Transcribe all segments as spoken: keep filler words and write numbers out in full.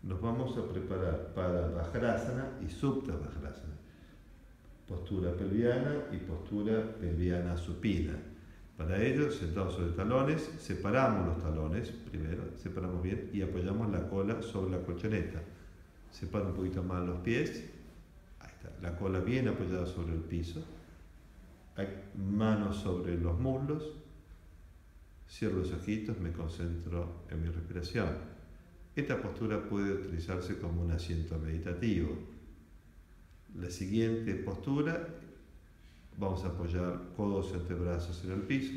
Nos vamos a preparar para Vajrasana y Supta Vajrasana. Postura pelviana y postura pelviana supina. Para ello, sentados sobre talones, separamos los talones, primero, separamos bien y apoyamos la cola sobre la colchoneta. Separo un poquito más los pies, ahí está, la cola bien apoyada sobre el piso, manos sobre los muslos, cierro los ojitos, me concentro en mi respiración. Esta postura puede utilizarse como un asiento meditativo. La siguiente postura, vamos a apoyar codos y antebrazos en el piso.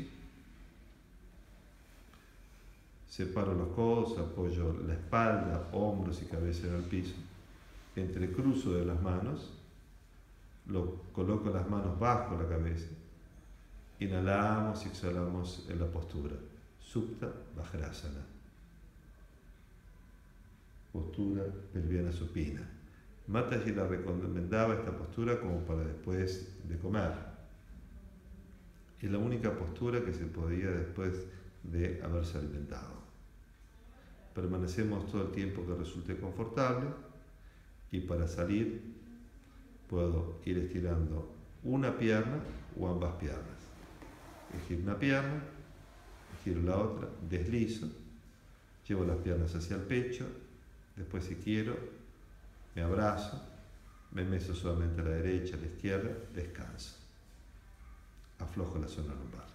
Separo los codos, apoyo la espalda, hombros y cabeza en el piso. Entrecruzo de las manos, lo, coloco las manos bajo la cabeza. Inhalamos y exhalamos en la postura. Supta Vajrasana. Postura pelviana supina. Mataji la recomendaba esta postura como para después de comer. Es la única postura que se podía después de haberse alimentado. Permanecemos todo el tiempo que resulte confortable y para salir puedo ir estirando una pierna o ambas piernas. Giro una pierna, giro la otra, deslizo, llevo las piernas hacia el pecho, después si quiero me abrazo, me meso suavemente a la derecha, a la izquierda, descanso. Aflojo la zona lumbar.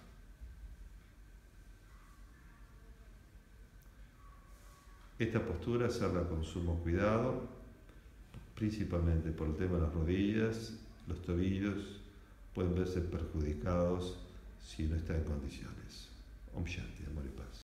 Esta postura hacerla con sumo cuidado, principalmente por el tema de las rodillas, los tobillos pueden verse perjudicados si no está en condiciones. Om Shanti, amor y paz.